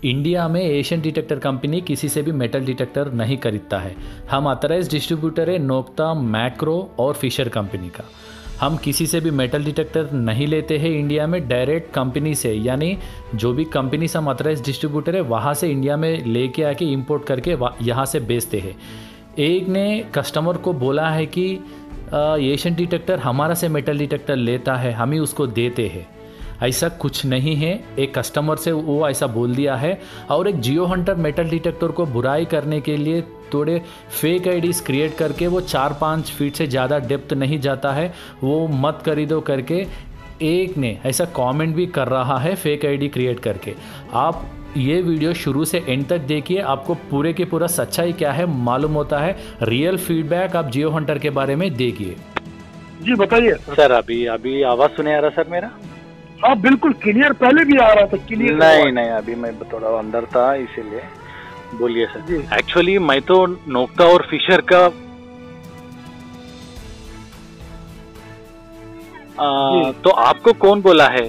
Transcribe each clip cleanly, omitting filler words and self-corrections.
India में Asian detector company किसी से भी मेटल डिटेक्टर नहीं खरीदता है। हम ऑथराइज डिस्ट्रीब्यूटर है नोक्ता, मैक्रो और फिशर कंपनी का। हम किसी से भी मेटल डिटेक्टर नहीं लेते हैं इंडिया में, डायरेक्ट कंपनी से, यानी जो भी कंपनी से हम ऑथराइज डिस्ट्रीब्यूटर है वहाँ से इंडिया में लेके आके इंपोर्ट करके यहाँ से बेचते हैं। एक ने कस्टमर को बोला है कि एशियन डिटेक्टर हमारा से मेटल डिटेक्टर लेता है, हम ही उसको देते हैं। ऐसा कुछ नहीं है, एक कस्टमर से वो ऐसा बोल दिया है। और एक जियो हंटर मेटल डिटेक्टर को बुराई करने के लिए थोड़े फेक आईडीज क्रिएट करके वो 4-5 फीट से ज़्यादा डेप्थ नहीं जाता है, वो मत खरीदो करके एक ने ऐसा कमेंट भी कर रहा है फेक आईडी क्रिएट करके। आप ये वीडियो शुरू से एंड तक देखिए, आपको पूरे के पूरा सच्चाई क्या है मालूम होता है। रियल फीडबैक आप जियो हंटर के बारे में देखिए। जी बताइए सर। अभी आवाज सुने आ रहा सर मेरा? हाँ बिल्कुल क्लियर, पहले भी आ रहा था क्लियर। नहीं, अभी मैं थोड़ा अंदर था इसीलिए। बोलिए सर। एक्चुअली मैं तो नोक्ता और फिशर का तो आपको कौन बोला है?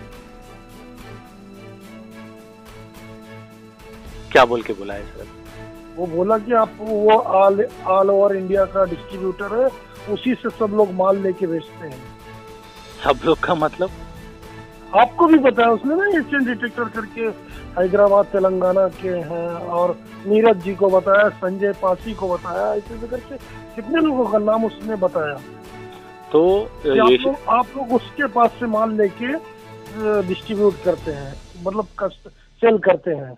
क्या बोल के बोला है सर? वो बोला कि आप वो ऑल ओवर इंडिया का डिस्ट्रीब्यूटर है, उसी से सब लोग माल लेके बेचते हैं। सब लोग का मतलब? आपको भी बताया उसने ना, एशियन डिटेक्टर करके हैदराबाद तेलंगाना के हैं, और नीरज जी को बताया, संजय पासी को बताया, ऐसे करके कितने लोगों का नाम उसने बताया। तो आप लोग उसके पास से माल लेके डिस्ट्रीब्यूट करते हैं, मतलब सेल करते हैं।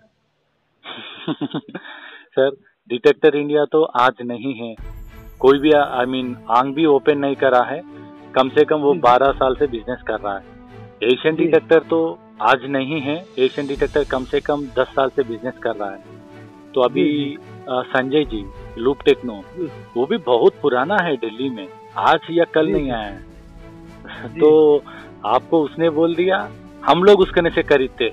सर डिटेक्टर इंडिया तो आज नहीं है, कोई भी आंख भी ओपन नहीं करा है। कम से कम वो 12 साल से बिजनेस कर रहा है। एशियन डिटेक्टर तो आज नहीं है, एशियन डिटेक्टर कम से कम 10 साल से बिजनेस कर रहा है। तो अभी संजय जी लूप टेक्नो, वो भी बहुत पुराना है, दिल्ली में आज या कल नहीं आया है। तो आपको उसने बोल दिया हम लोग उसके से खरीदते।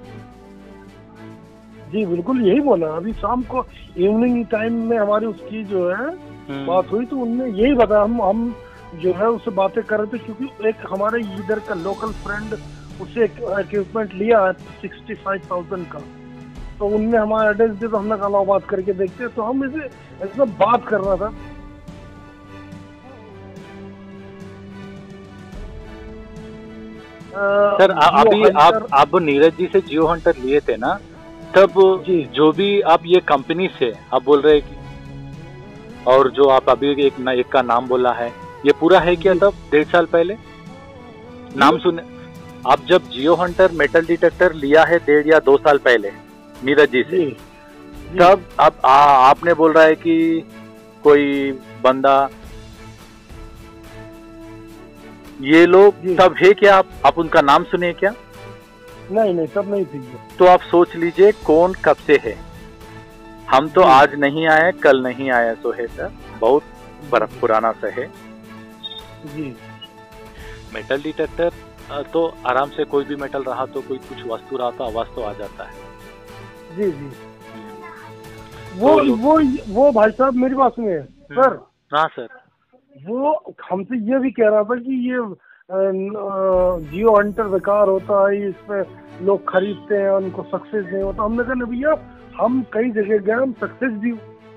जी बिल्कुल यही बोला। अभी शाम को इवनिंग टाइम में हमारी उसकी जो है बात हुई, तो उनने यही बताया। हम जो है उससे बातें कर रहे थे, क्योंकि एक हमारे इधर का लोकल फ्रेंड उससे इक्विपमेंट लिया है 65,000 का, तो उनने हमारा एड्रेस दिया, तो हमने कहा बात करके देखते हैं। तो हम इसे ऐसा बात कर रहा था। सर अभी आप नीरज जी से जियो हंटर लिए थे ना, तब जो भी आप ये कंपनी से आप बोल रहे हैं कि, और जो आप अभी एक का नाम बोला है, ये पूरा है क्या? तब 1.5 साल पहले नाम सुने आप, जब जियो हंटर मेटल डिटेक्टर लिया है 1.5 या 2 साल पहले नीरज जी से, तब आपने बोल रहा है कि कोई बंदा, ये लोग तब है क्या? आप उनका नाम सुने क्या? नहीं तब नहीं थी। तो आप सोच लीजिए कौन कब से है। हम तो आज नहीं आए, कल नहीं आया, सो है सर, बहुत पुराना सा है जी। मेटल डिटेक्टर तो आराम से कोई भी मेटल रहा तो कोई कुछ वस्तु रहा तो आवाज तो आ जाता है। जी वो भाई साहब मेरी बात सुनिए सर। हाँ सर। वो हमसे ये भी कह रहा था कि ये जियो हंटर बेकार होता है, इसमें लोग खरीदते हैं, उनको सक्सेस नहीं होता। हमने कहा भैया हम कई जगह गए, हम सक्सेस भी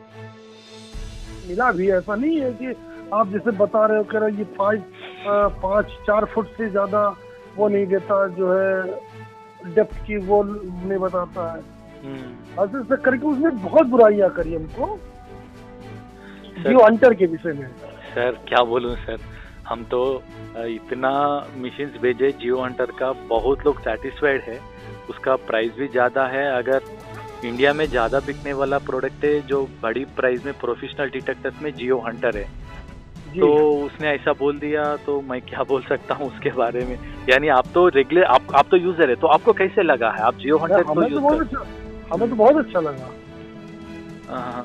मिला भी, ऐसा नहीं है कि आप जैसे बता रहे हो, कह रहे ये 5-4 फुट से ज्यादा वो नहीं देता, जो है डेप्थ की वो नहीं बताता है। ऐसे करके उसने बहुत बुराइयां करी हमको जियो हंटर के विषय में। सर क्या बोलूं सर, हम तो इतना मशीन्स भेजे जियो हंटर का, बहुत लोग सेटिस्फाइड है, उसका प्राइस भी ज़्यादा है। अगर इंडिया में ज़्यादा बिकने वाला प्रोडक्ट है जो बड़ी प्राइस में प्रोफेशनल डिटेक्टर्स में जियो हंटर है, तो उसने ऐसा बोल दिया, तो मैं क्या बोल सकता हूँ उसके बारे में। यानी आप तो रेगुलर आप तो यूजर है, तो आपको कैसे लगा है? आप जियो हंटर को यूज कर? हमें तो बहुत अच्छा लगा। हाँ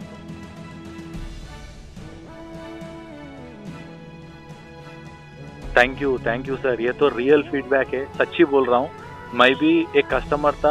थैंक यू सर, ये तो रियल फीडबैक है, सच्ची बोल रहा हूँ। मैं भी एक कस्टमर था,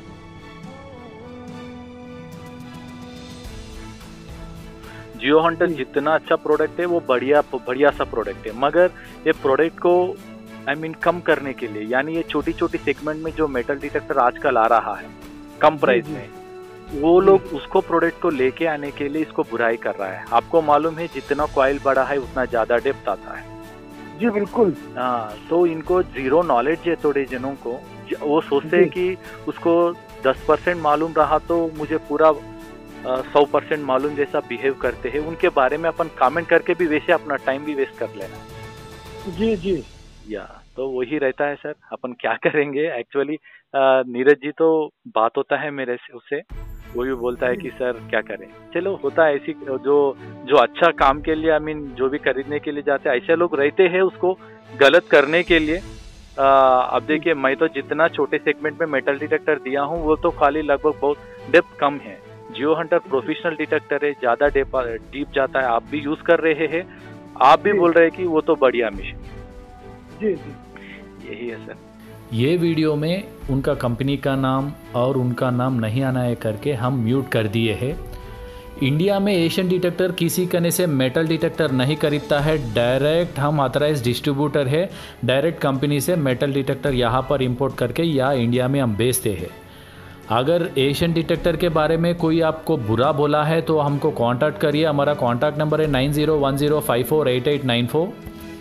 जियो हंटर जितना अच्छा प्रोडक्ट है वो बढ़िया सा प्रोडक्ट है, मगर ये प्रोडक्ट को कम करने के लिए, यानी ये छोटी छोटी सेगमेंट में जो मेटल डिटेक्टर आजकल आ रहा है, कम प्राइस में, वो लोग उसको प्रोडक्ट को लेके आने के लिए इसको बुराई कर रहा है। आपको मालूम है जितना कॉइल बड़ा है उतना ज्यादा डेप्थ आता है। जी बिल्कुल। हाँ, तो इनको जीरो नॉलेज है थोड़े जनों को, वो सोचते हैं कि उसको 10% मालूम रहा तो मुझे पूरा 100% मालूम जैसा बिहेव करते हैं। उनके बारे में अपन कमेंट करके भी वैसे अपना टाइम भी वेस्ट कर लेना। जी जी। या तो वही रहता है सर, अपन क्या करेंगे एक्चुअली। नीरज जी तो बात होता है मेरे से, उससे वो भी बोलता है कि सर क्या करें। चलो होता है ऐसी, जो अच्छा काम के लिए जो भी खरीदने के लिए जाते हैं ऐसे लोग रहते हैं उसको गलत करने के लिए। अब देखिए, मैं तो जितना छोटे सेगमेंट में मेटल डिटेक्टर दिया हूँ वो तो खाली लगभग बहुत डेप्थ कम है। जियो हंटर प्रोफेशनल डिटेक्टर है, ज्यादा डीप जाता है। आप भी यूज कर रहे हैं, आप भी बोल रहे हैं कि वो तो बढ़िया मिशन। जी जी, यही है सर। ये वीडियो में उनका कंपनी का नाम और उनका नाम नहीं आना है करके हम म्यूट कर दिए हैं। इंडिया में एशियन डिटेक्टर किसी कने से मेटल डिटेक्टर नहीं खरीदता है। डायरेक्ट हम ऑथराइज डिस्ट्रीब्यूटर है, डायरेक्ट कंपनी से मेटल डिटेक्टर यहाँ पर इंपोर्ट करके या इंडिया में हम बेचते हैं। अगर एशियन डिटेक्टर के बारे में कोई आपको बुरा बोला है तो हमको कांटेक्ट करिए। हमारा कांटेक्ट नंबर है 9010548894।